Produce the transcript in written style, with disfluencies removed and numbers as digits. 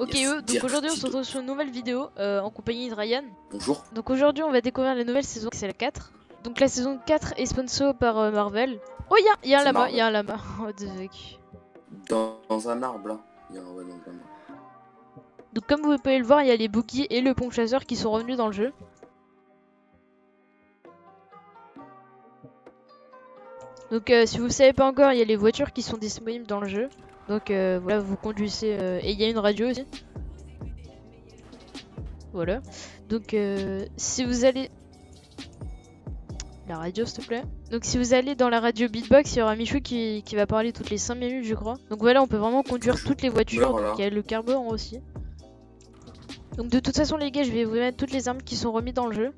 Ok, donc aujourd'hui on se retrouve sur une nouvelle vidéo en compagnie de Ryan. Bonjour. Donc aujourd'hui on va découvrir la nouvelle saison, c'est la 4. Donc la saison 4 est sponsor par Marvel. Oh y'a un lama, y'a un lama. What the fuck. Dans un arbre là. Il y a un ouais, dans un arbre. Donc comme vous pouvez le voir, il y a les bookies et le pont chasseur qui sont revenus dans le jeu. Donc si vous ne savez pas encore, il y a les voitures qui sont disponibles dans le jeu. Donc voilà, vous conduisez et il y a une radio aussi. Voilà. Donc si vous allez... La radio s'il te plaît. Donc si vous allez dans la radio beatbox, il y aura Michou qui va parler toutes les 5 minutes je crois. Donc voilà, on peut vraiment conduire toutes les voitures. Voilà. Donc il y a le carburant aussi. Donc de toute façon les gars, je vais vous mettre toutes les armes qui sont remises dans le jeu.